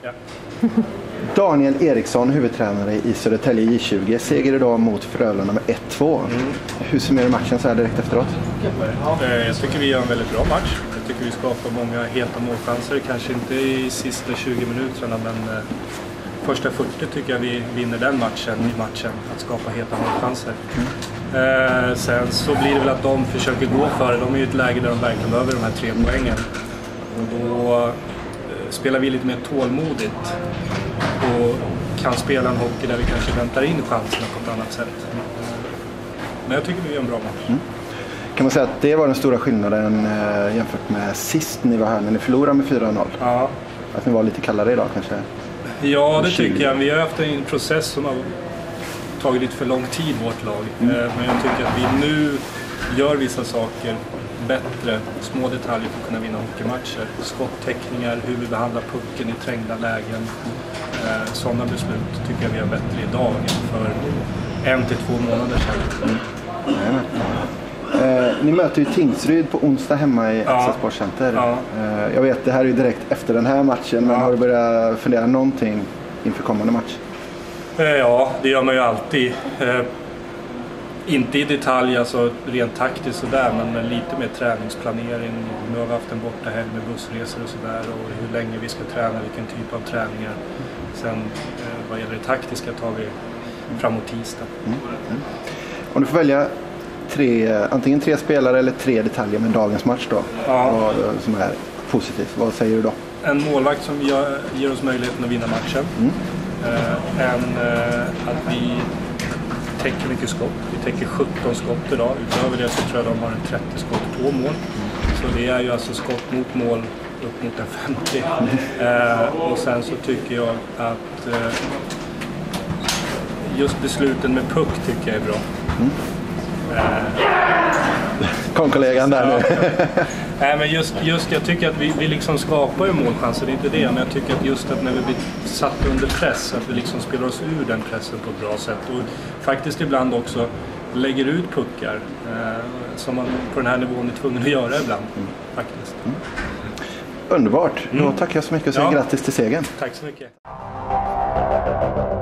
Ja. Daniel Eriksson, huvudtränare i Södertälje J20. Seger idag mot Frölunda med 1-2. Hur summerar du matchen så här direkt efteråt? Jag tycker vi gör en väldigt bra match. Jag tycker vi skapar många heta målchanser. Kanske inte i sista 20 minuterna, men första 40 tycker jag vi vinner den matchen i matchen. Att skapa heta målchanser. Sen så blir det väl att de försöker gå för det. De är ju ett läge där de verkligen behöver de här 3 poängen. Och då spelar vi lite mer tålmodigt och kan spela en hockey där vi kanske väntar in chanserna på ett annat sätt. Men jag tycker vi gör en bra match. Kan man säga att det var den stora skillnaden jämfört med sist ni var här när ni förlorade med 4-0? Ja. Att ni var lite kallare idag kanske? Ja, det tycker jag. Vi har haft en process som har tagit lite för lång tid, vårt lag. Men jag tycker att vi nu gör vissa saker bättre, små detaljer för att kunna vinna hockeymatcher. Skottäckningar, hur vi behandlar pucken i trängda lägen. Sådana beslut tycker jag vi har bättre idag än för 1 till 2 månader sedan. Ni möter ju Tingsryd på onsdag hemma i Axel Sportcenter. Ja. Jag vet, det här är ju direkt efter den här matchen, men har du börjat fundera någonting inför kommande match? Ja, det gör man ju alltid. Inte i detalj, alltså rent taktiskt sådär, men lite mer träningsplanering. Nu har vi haft en bortahelg med bussresor och sådär, och hur länge vi ska träna, vilken typ av träningar. Sen vad gäller det taktiska tar vi framåt tisdag. Om du får välja antingen 3 spelare eller 3 detaljer med dagens match då, som är positivt, vad säger du då? En målvakt som ger oss möjligheten att vinna matchen. Att vi täcker mycket skott. Vi täcker 17 skott idag. Utöver det så tror jag de har en 30 skott på mål. Så det är ju alltså skott mot mål upp mot en 50. Och sen så tycker jag att just besluten med puck tycker jag är bra. Kom kollegan där nu. Nej, men just jag tycker att vi liksom skapar ju målchanser, det är inte det, men jag tycker att just att när vi blir satt under press, att vi liksom spelar oss ur den pressen på ett bra sätt och faktiskt ibland också lägger ut puckar som man på den här nivån är tvungen att göra ibland faktiskt. Underbart, då tackar jag så mycket och säger grattis till segern. Tack så mycket.